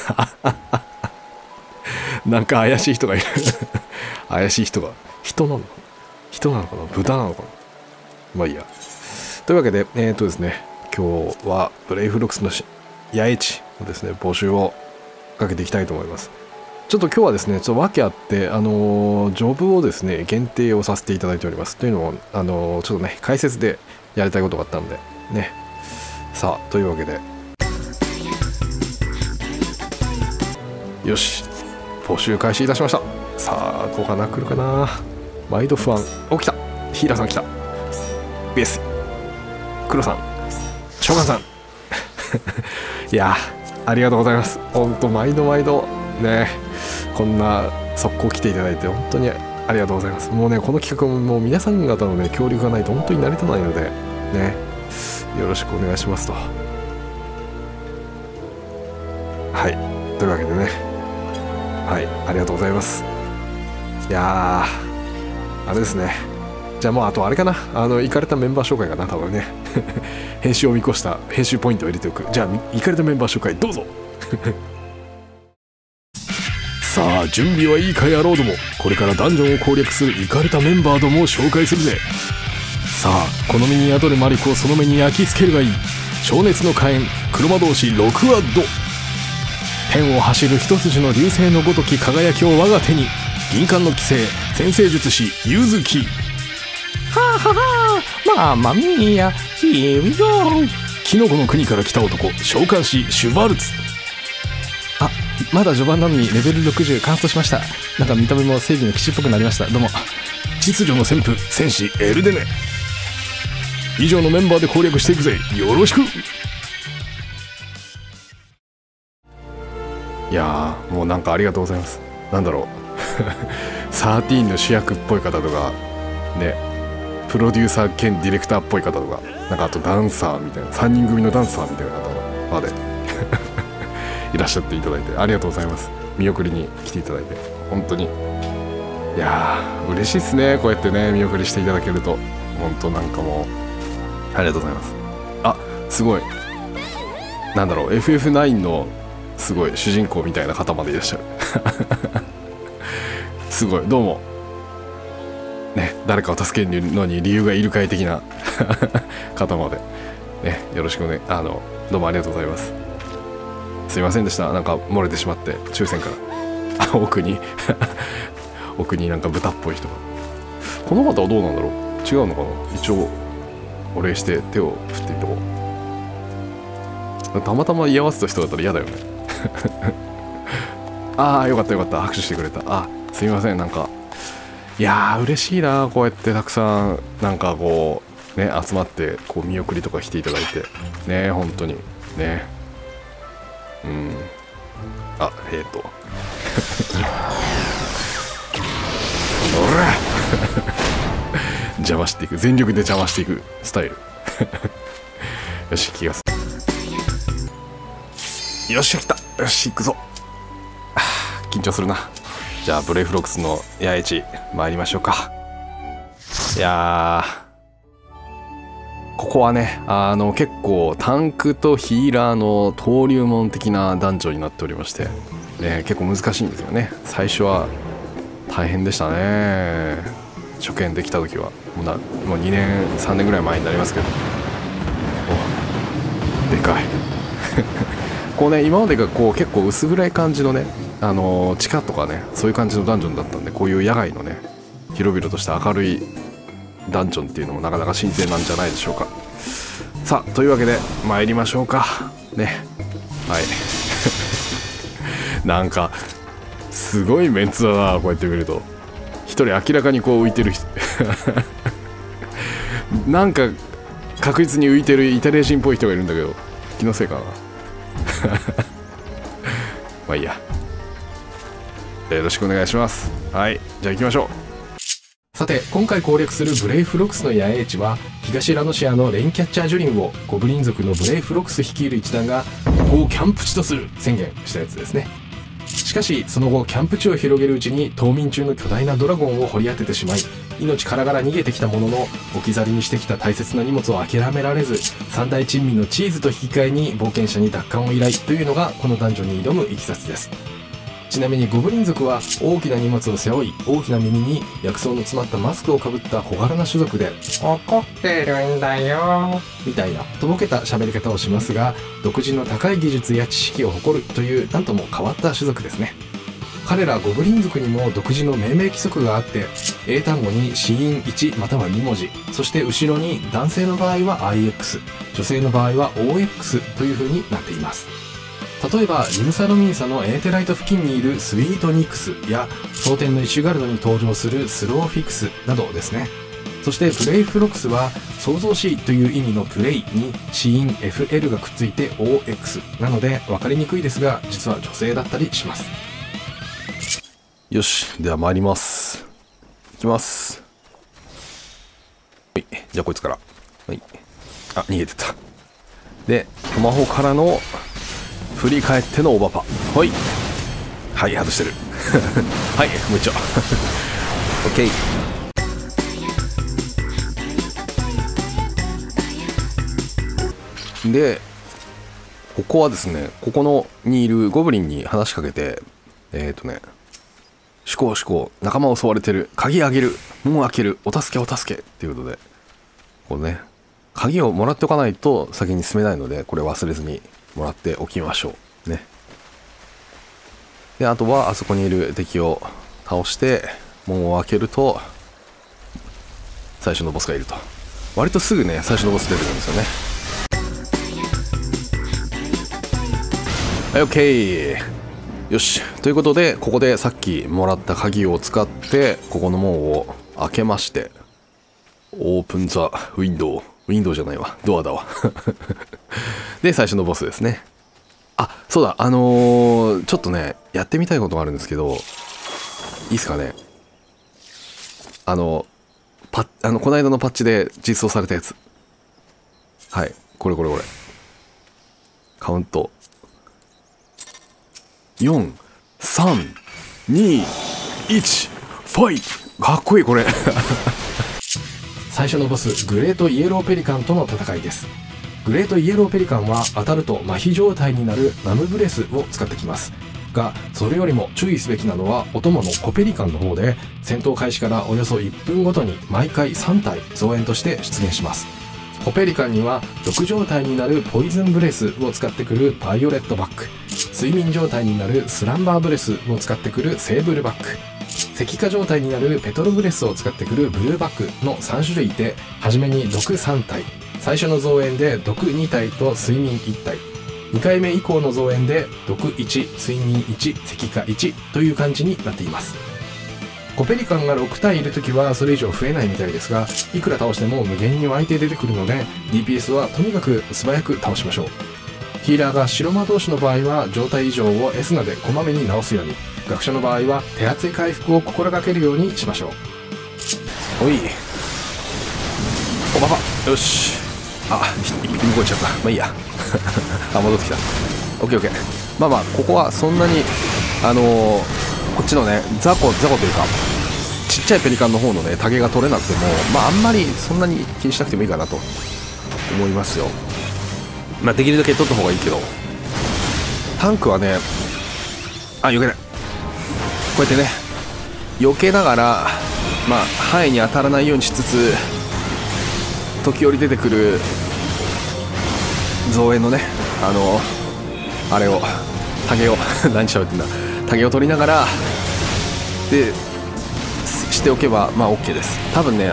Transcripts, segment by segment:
なんか怪しい人がいる。怪しい人が。人なのかな、人なのかな、豚なのかな。まあいいや。というわけで、ですね、今日はブレイフロックスのヤエチのですね、募集をかけていきたいと思います。ちょっと今日はですね、ちょっと訳あって、ジョブをですね、限定をさせていただいております。というのも、ちょっとね、解説でやりたいことがあったので、ね。さあ、というわけで。よし。募集開始いたしました。さあ、どうかな、来るかな。毎度不安。お、来た。ヒーラーさん来た。ベース。黒さん。召喚さん。いやー、ありがとうございます。ほんと、毎度毎度。ね。こんな速攻来ていただいて、本当にありがとうございます。もうね、この企画ももう皆さん方のね、協力がないと本当に成り立たないので、ね。よろしくお願いしますと。はい。というわけでね。はい、ありがとうございます。いやー、あれですね。じゃあもうあとあれかな。行かれたメンバー紹介かな、多分ね。編集を見越した編集ポイントを入れておく。じゃあ、行かれたメンバー紹介、どうぞ。さあ、準備はいいか野郎ども。これからダンジョンを攻略する行かれたメンバーどもを紹介するぜ。さあ、この身に宿る魔力をその目に焼き付けるがいい。情熱の火炎、黒魔導士6ワッド。天を走る一筋の流星のごとき輝きを我が手に。銀冠の規制、先生術師ユズキ。はあははマーマミーヤ、Here we go。キノコの国から来た男、召喚師シュバルツ。あ、まだ序盤なのにレベル60カンストしました。なんか見た目も正義の騎士っぽくなりました。どうも。秩序の旋風、戦士エルデネ。以上のメンバーで攻略していくぜ。よろしく。いやー、もうなんかありがとうございます。なんだろう。13の主役っぽい方とか、ね、プロデューサー兼ディレクターっぽい方とか、なんかあとダンサーみたいな、3人組のダンサーみたいな方までいらっしゃっていただいてありがとうございます。見送りに来ていただいて、本当に。いやー、嬉しいっすね。こうやってね、見送りしていただけると。本当なんかもう、ありがとうございます。あ、すごい。なんだろう、FF9 の、すごい主人公みたいな方までいらっしゃる。すごい、どうもね、誰かを助けるのに理由がいるかい的な方までね、よろしくね、どうもありがとうございます。すいませんでした。なんか漏れてしまって抽選から奥に奥になんか豚っぽい人が。この方はどうなんだろう、違うのかな。一応お礼して手を振ってみとこう。たまたま居合わせた人だったら嫌だよね。ああ、よかったよかった、拍手してくれた。あ、すみません。なんかいやー、嬉しいな。こうやってたくさんなんかこうね、集まってこう見送りとか来ていただいてね、本当にね。うん、あ、おら邪魔していく、全力で邪魔していくスタイル。よし、気がする。よし、来た。よし、行くぞ。緊張するな。じゃあブレイフロックスのヤエチ参りましょうか。いやー、ここはね、結構タンクとヒーラーの登竜門的なダンジョンになっておりまして、ね、結構難しいんですよね。最初は大変でしたね。初見できた時はもう2年3年ぐらい前になりますけど、お、でかい。こうね、今までがこう結構薄暗い感じのね、地下とかね、そういう感じのダンジョンだったんで、こういう野外のね、広々とした明るいダンジョンっていうのもなかなか新鮮なんじゃないでしょうか。さあ、というわけで参りましょうかね。はい。なんかすごいメンツだな、こうやって見ると。一人明らかにこう浮いてる人なんか確実に浮いてるイタリア人っぽい人がいるんだけど、気のせいかな。まあいいや。よろしくお願いします。はい、じゃあ行きましょう。さて、今回攻略するブレイフロックスの野営地は、東ラノシアのレインキャッチャージュリンをゴブリン族のブレイフロックス率いる一団がここをキャンプ地とする宣言したやつですね。しかしその後キャンプ地を広げるうちに冬眠中の巨大なドラゴンを掘り当ててしまい、命からがら逃げてきたものの、置き去りにしてきた大切な荷物を諦められず、三大珍味のチーズと引き換えに冒険者に奪還を依頼というのがこのダンジョンに挑むいきさつです。ちなみにゴブリン族は大きな荷物を背負い、大きな耳に薬草の詰まったマスクをかぶった小柄な種族で、怒ってるんだよみたいなとぼけた喋り方をしますが、独自の高い技術や知識を誇るというなんとも変わった種族ですね。彼らゴブリン族にも独自の命名規則があって、英単語に子音1または2文字、そして後ろに男性の場合は IX、女性の場合は OX という風になっています。例えばリムサロミンサのエーテライト付近にいるスイートニクスや、蒼天のイシュガルドに登場するスローフィクスなどですね。そしてプレイフロックスは創造しという意味のプレイに子音 FL がくっついて OX なので分かりにくいですが、実は女性だったりします。 よし、では参ります。いきます。はい、じゃあこいつから。はい。あ、逃げてた。で、トマホからの振り返ってのオーバーパー。はい。はい、外してる。はい、もう一丁。オッケー。で、ここはですね、ここのにいるゴブリンに話しかけて、思考思考、仲間を襲われてる、鍵あげる、門開ける、お助けお助けっていうことで、こうね、鍵をもらっておかないと先に進めないので、これ忘れずにもらっておきましょうね。で、あとはあそこにいる敵を倒して門を開けると最初のボスがいると。割とすぐね、最初のボス出てくるんですよね。はい、 OK。 よし、ということでここでさっきもらった鍵を使ってここの門を開けまして、オープンザウィンドウ、ウィンドウじゃないわ、ドアだわで最初のボスですね。あ、そうだ、ちょっとねやってみたいことがあるんですけど、いいっすかね。この間のパッチで実装されたやつ、はい、これカウント4、3、2、1、ファイト。かっこいいこれ最初のボスグレートイエローペリカンとの戦いです。グレートイエローペリカンは当たると麻痺状態になるナムブレスを使ってきますが、それよりも注意すべきなのはお供のコペリカンの方で、戦闘開始からおよそ1分ごとに毎回3体増援として出現します。コペリカンには毒状態になるポイズンブレスを使ってくるバイオレットバック、睡眠状態になるスランバーブレスを使ってくるセーブルバック、石化状態になるペトロブレスを使ってくるブルーバックの3種類いて、初めに毒3体、最初の増援で毒2体と睡眠1体、2回目以降の増援で毒1、睡眠1、石化1という感じになっています。コペリカンが6体いるときはそれ以上増えないみたいですが、いくら倒しても無限に湧いて出てくるので DPS はとにかく素早く倒しましょう。ヒーラーが白魔同士の場合は状態異常をエスナでこまめに直すように、学者の場合は手厚い回復を心がけるようにしましょう。 おい、おばば、よし。あ、一匹動いちゃった。まあいいやあ、戻ってきた。オッケーオッケー。まあまあ、ここはそんなにこっちのね雑魚というかちっちゃいペリカンの方のねタゲが取れなくても、まああんまりそんなに気にしなくてもいいかなと思いますよ。まあできるだけ取った方がいいけど、タンクはね、あ、避けない、こうやってね避けながら、まあ範囲に当たらないようにしつつ、時折出てくる増援のねあれをタゲを何しゃべってんだ、タゲを取りながらでしておけばまあ OK です。多分ね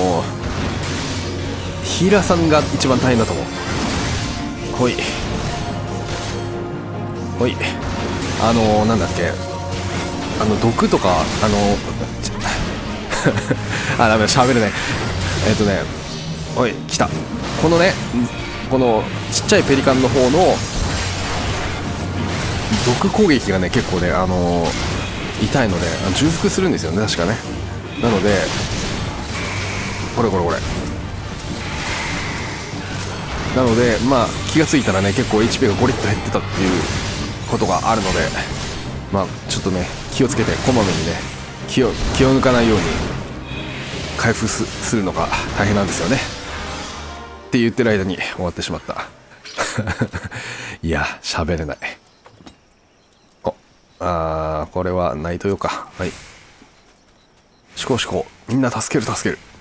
ヒーラーさんが一番大変だと思う。ほいほい、なんだっけ、毒とかあ、ダメだ、喋れない。おい、来た。このね、このちっちゃいペリカンの方の毒攻撃がね結構ね痛いので重複するんですよね、確かね。なのでこれなので、まあ気がついたらね結構 HP がゴリッと減ってたっていうことがあるので、 まあちょっとね気をつけてこまめにね気を抜かないように回復するのが大変なんですよねって言ってる間に終わってしまったいや喋れない。これはナイト用か。はい、思考みんな助ける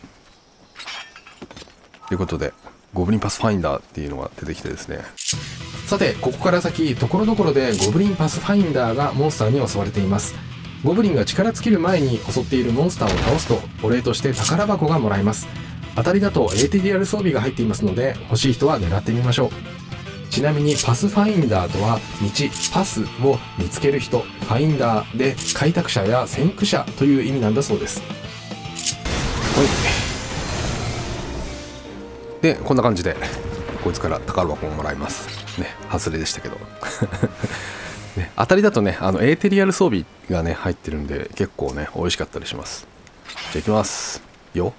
ということでゴブリンパスファインダーっていうのが出てきてですね、さてここから先ところどころでゴブリンパスファインダーがモンスターに襲われています。ゴブリンが力尽きる前に襲っているモンスターを倒すとお礼として宝箱がもらえます。当たりだと ATDR 装備が入っていますので欲しい人は狙ってみましょう。ちなみにパスファインダーとはパスを見つける人、ファインダーで開拓者や先駆者という意味なんだそうです。はい、でこんな感じでこいつから宝箱をもらいますね。外れでしたけどね、当たりだとねエーテリアル装備がね入ってるんで結構ね美味しかったりします。じゃあいきますよ。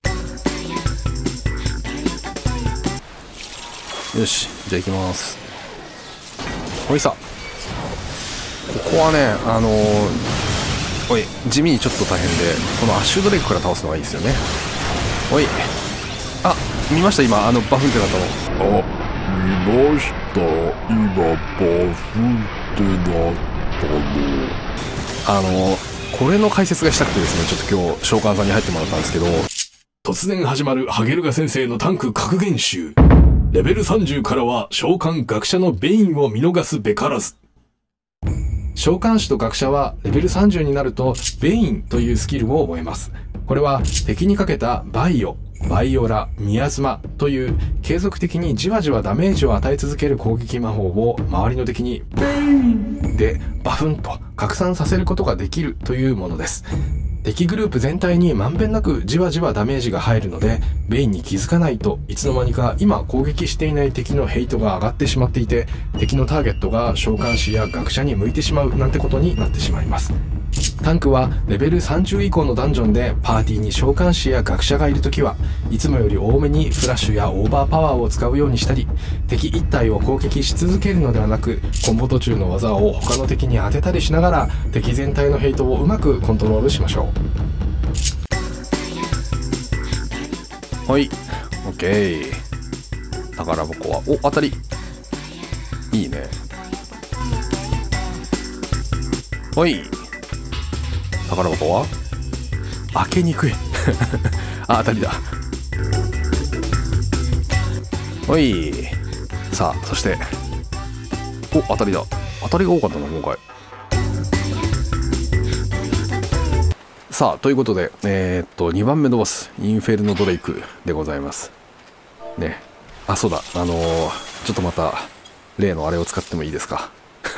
よし、じゃあ行きます。ほいさ、ここはねおい地味にちょっと大変でこのアッシュドレイクから倒すのがいいですよね。おい、見ました今バフンってなったの。 見ました。今バフンってなったの。 これの解説がしたくてですね、ちょっと今日召喚さんに入ってもらったんですけど、 突然始まるハゲルガ先生のタンク格言集。レベル30からは召喚学者のベインを見逃すべからず。 召喚士と学者はレベル30になるとベインというスキルを覚えます。これは敵にかけたバイオラ、ミヤズマという継続的にじわじわダメージを与え続ける攻撃魔法を周りの敵にベインでバフンと拡散させることができるというものです。敵グループ全体にまんべんなくじわじわダメージが入るので、ベインに気づかないといつの間にか今攻撃していない敵のヘイトが上がってしまっていて、敵のターゲットが召喚士や学者に向いてしまうなんてことになってしまいます。タンクはレベル30以降のダンジョンでパーティーに召喚士や学者がいるときはいつもより多めにフラッシュやオーバーパワーを使うようにしたり、敵1体を攻撃し続けるのではなくコンボ途中の技を他の敵に当てたりしながら敵全体のヘイトをうまくコントロールしましょう。はい、 OK。 宝箱は当たりいいね。はい、宝箱は開けにくい当たりだ。はい、さあそして当たりだ。当たりが多かったな今回。さあということで2番目のボスインフェルノドレイクでございますね。そうだ、ちょっとまた例のあれを使ってもいいですか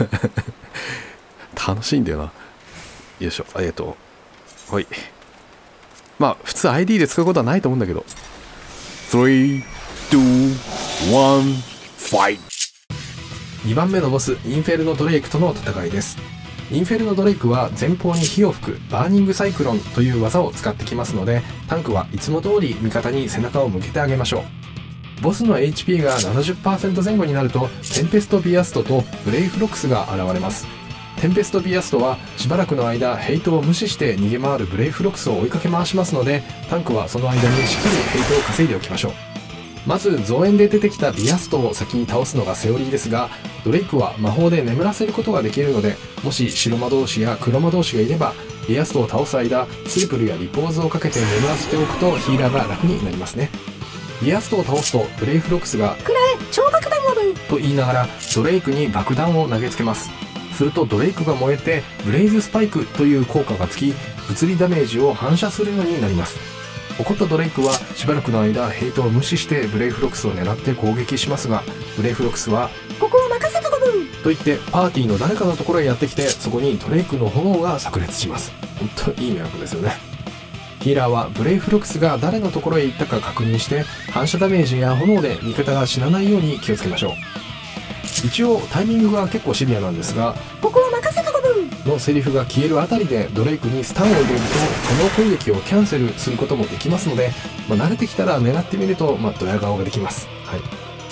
楽しいんだよな。よいしょ、はい。まあ普通 ID で使うことはないと思うんだけど。3、2、1、ファイト。2番目のボスインフェルノドレイクとの戦いです。インフェルノドレイクは前方に火を吹くバーニングサイクロンという技を使ってきますので、タンクはいつも通り味方に背中を向けてあげましょう。ボスの HP が 70% 前後になるとテンペストビアストとブレイフロックスが現れます。テンペストビアストはしばらくの間ヘイトを無視して逃げ回るブレイフロックスを追いかけ回しますので、タンクはその間にしっかりヘイトを稼いでおきましょう。まず増援で出てきたビアストを先に倒すのがセオリーですが、ドレイクは魔法で眠らせることができるので、もし白魔導士や黒魔導士がいればビアストを倒す間スープルやリポーズをかけて眠らせておくとヒーラーが楽になりますね。ビアストを倒すとブレイフロックスが「くらえ超爆弾をる!」と言いながらドレイクに爆弾を投げつけます。するとドレイクが燃えてブレイズスパイクという効果がつき物理ダメージを反射するようになります。怒ったドレイクはしばらくの間ヘイトを無視してブレイフロックスを狙って攻撃しますが、ブレイフロックスは「ここを任せたこと!」と言ってパーティーの誰かのところへやってきて、そこにドレイクの炎が炸裂します。本当にいい迷惑ですよね。ヒーラーはブレイフロックスが誰のところへ行ったか確認して反射ダメージや炎で味方が死なないように気をつけましょう。一応タイミングが結構シビアなんですが、ここを任せたことのセリフが消えるあたりでドレイクにスタンを入れるとこの攻撃をキャンセルすることもできますので、慣れてきたら狙ってみるとドヤ顔ができます。はい、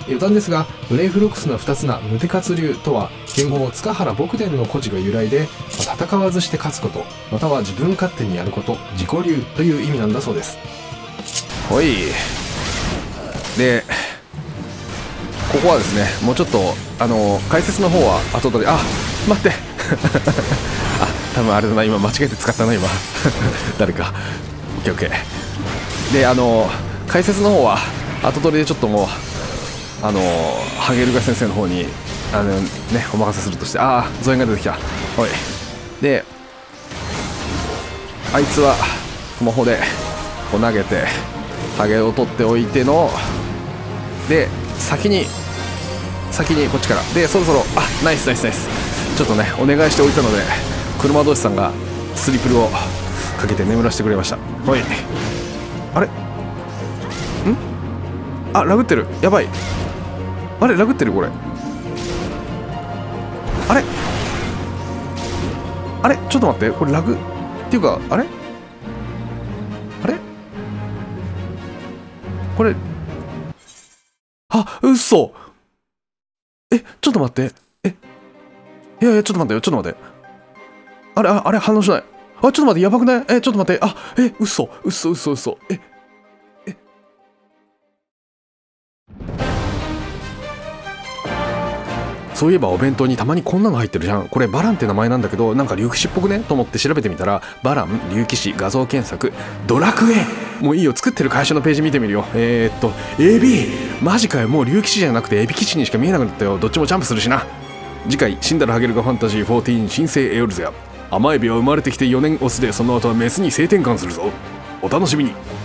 余談ですが、ブレイフロックスの二つな無手活流とは剣豪塚原牧伝の故事が由来で、戦わずして勝つこと、または自分勝手にやること、自己流という意味なんだそうです。 ほい。でここはですね、もうちょっと解説の方は後で、あ、待ってあ、多分あれだな、今間違えて使ったな今誰か。オッケーオッケー。で解説の方は後取りでちょっともうハゲルガ先生の方にお任せするとして、ああ造園が出てきた。おい。であいつはスマホでこう投げてハゲを取っておいてので、先にこっちからで、そろそろ、あ、ナイスナイスナイス。ちょっとねお願いしておいたので、車同士さんがスリプルをかけて眠らせてくれました。はい。あれ、あ、ラグってる。やばい。あれ、ラグってる。これあれあれ、ちょっと待って、これラグっていうか、あれこれ、あ、嘘。ちょっと待って。いやちょっと待ってよ、ちょっと待って。あれ反応しない。あ、ちょっと待って、やばくない？ちょっと待って。あ、嘘。そういえばお弁当にたまにこんなの入ってるじゃん。これバランって名前なんだけど、なんか竜騎士っぽくねと思って調べてみたら、バラン竜騎士画像検索ドラクエ。もういいよ、作ってる会社のページ見てみるよ。エビ、マジかよ。もう竜騎士じゃなくてエビ騎士にしか見えなくなったよ。どっちもジャンプするしな。次回、死んだらハゲルガファンタジー14新生エオルゼア。甘エビは生まれてきて4年オスで、その後はメスに性転換するぞ。お楽しみに。